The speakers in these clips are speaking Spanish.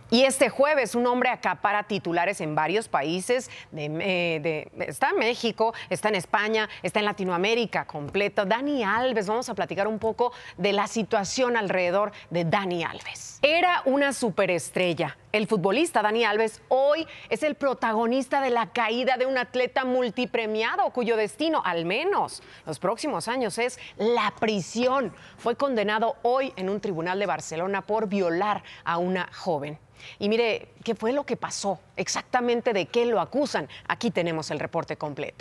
Y este jueves un hombre acapara titulares en varios países, está en México, está en España, está en Latinoamérica completa. Dani Alves, vamos a platicar un poco de la situación alrededor de Dani Alves. Era una superestrella. El futbolista Dani Alves hoy es el protagonista de la caída de un atleta multipremiado cuyo destino, al menos los próximos años, es la prisión. Fue condenado hoy en un tribunal de Barcelona por violar a una joven. Y mire, ¿qué fue lo que pasó? Exactamente de qué lo acusan. Aquí tenemos el reporte completo.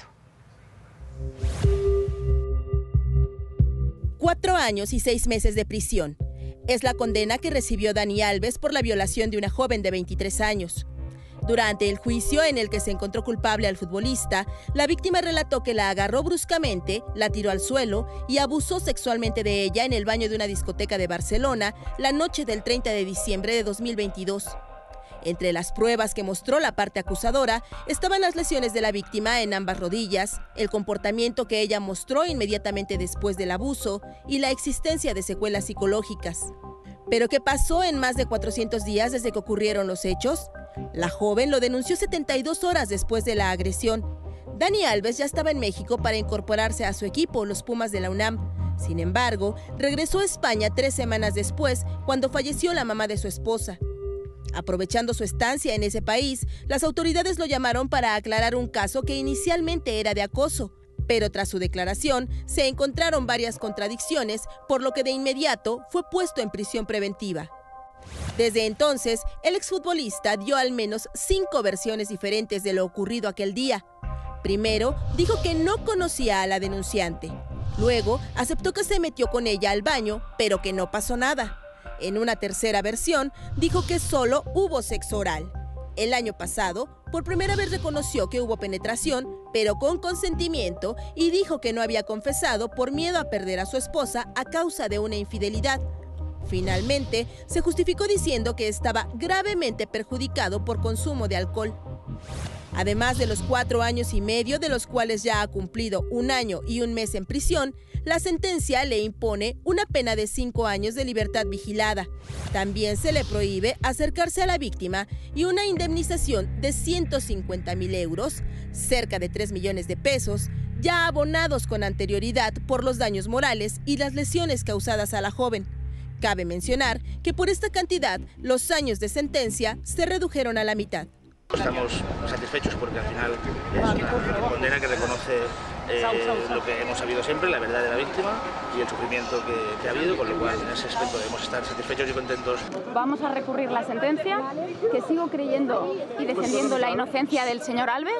4 años y 6 meses de prisión. Es la condena que recibió Dani Alves por la violación de una joven de 23 años. Durante el juicio en el que se encontró culpable al futbolista, la víctima relató que la agarró bruscamente, la tiró al suelo y abusó sexualmente de ella en el baño de una discoteca de Barcelona la noche del 30 de diciembre de 2022. Entre las pruebas que mostró la parte acusadora estaban las lesiones de la víctima en ambas rodillas, el comportamiento que ella mostró inmediatamente después del abuso y la existencia de secuelas psicológicas. ¿Pero qué pasó en más de 400 días desde que ocurrieron los hechos? La joven lo denunció 72 horas después de la agresión. Dani Alves ya estaba en México para incorporarse a su equipo, los Pumas de la UNAM. Sin embargo, regresó a España 3 semanas después, cuando falleció la mamá de su esposa. Aprovechando su estancia en ese país, las autoridades lo llamaron para aclarar un caso que inicialmente era de acoso. Pero tras su declaración, se encontraron varias contradicciones, por lo que de inmediato fue puesto en prisión preventiva. Desde entonces, el exfutbolista dio al menos 5 versiones diferentes de lo ocurrido aquel día. Primero, dijo que no conocía a la denunciante. Luego, aceptó que se metió con ella al baño, pero que no pasó nada. En una tercera versión, dijo que solo hubo sexo oral. El año pasado, por primera vez reconoció que hubo penetración, pero con consentimiento, y dijo que no había confesado por miedo a perder a su esposa a causa de una infidelidad. Finalmente, se justificó diciendo que estaba gravemente perjudicado por consumo de alcohol. Además de los 4 años y medio, de los cuales ya ha cumplido 1 año y 1 mes en prisión, la sentencia le impone una pena de 5 años de libertad vigilada. También se le prohíbe acercarse a la víctima y una indemnización de 150,000 euros, cerca de 3 millones de pesos, ya abonados con anterioridad por los daños morales y las lesiones causadas a la joven. Cabe mencionar que por esta cantidad, los años de sentencia se redujeron a la mitad. Estamos satisfechos porque al final es una condena que reconoce lo que hemos sabido siempre, la verdad de la víctima y el sufrimiento que ha habido, con lo cual en ese aspecto debemos estar satisfechos y contentos. Vamos a recurrir la sentencia, que sigo creyendo y defendiendo la inocencia del señor Alves.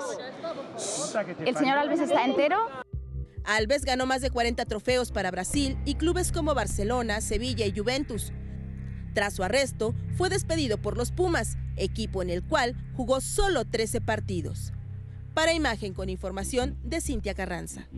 El señor Alves está entero. Alves ganó más de 40 trofeos para Brasil y clubes como Barcelona, Sevilla y Juventus. Tras su arresto, fue despedido por los Pumas, equipo en el cual jugó solo 13 partidos. Para Imagen con información de Cintia Carranza.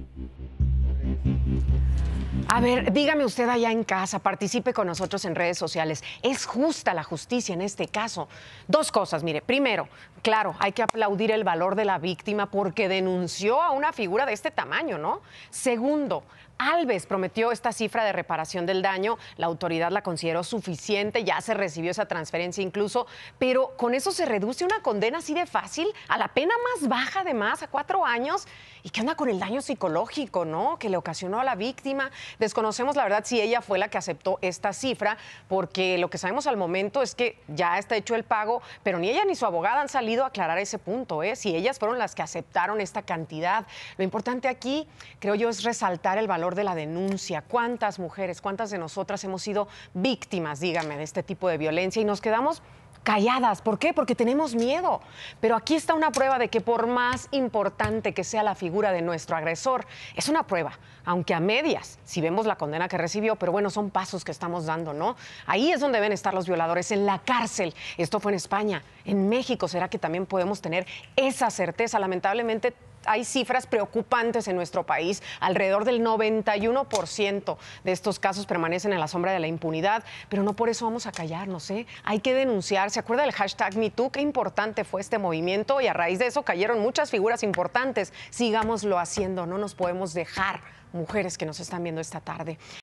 A ver, dígame usted allá en casa, participe con nosotros en redes sociales. ¿Es justa la justicia en este caso? 2 cosas, mire. Primero, claro, hay que aplaudir el valor de la víctima porque denunció a una figura de este tamaño, ¿no? Segundo, Alves prometió esta cifra de reparación del daño, la autoridad la consideró suficiente, ya se recibió esa transferencia incluso, pero ¿con eso se reduce una condena así de fácil? A la pena más baja además, a 4 años. ¿Y qué onda con el daño psicológico, no? Que le ocasionó a la víctima. Desconocemos la verdad si ella fue la que aceptó esta cifra, porque lo que sabemos al momento es que ya está hecho el pago, pero ni ella ni su abogada han salido a aclarar ese punto, ¿eh? Si ellas fueron las que aceptaron esta cantidad. Lo importante aquí, creo yo, es resaltar el valor de la denuncia. ¿Cuántas mujeres, cuántas de nosotras hemos sido víctimas, dígame, de este tipo de violencia y nos quedamos calladas? ¿Por qué? Porque tenemos miedo. Pero aquí está una prueba de que por más importante que sea la figura de nuestro agresor, es una prueba, aunque a medias, si vemos la condena que recibió, pero bueno, son pasos que estamos dando, ¿no? Ahí es donde deben estar los violadores, en la cárcel. Esto fue en España. En México, ¿será que también podemos tener esa certeza? Lamentablemente, hay cifras preocupantes en nuestro país. Alrededor del 91% de estos casos permanecen en la sombra de la impunidad, pero no por eso vamos a callarnos, ¿eh? Hay que denunciar. ¿Se acuerda del hashtag #MeToo? Qué importante fue este movimiento y a raíz de eso cayeron muchas figuras importantes. Sigámoslo haciendo, no nos podemos dejar, mujeres que nos están viendo esta tarde.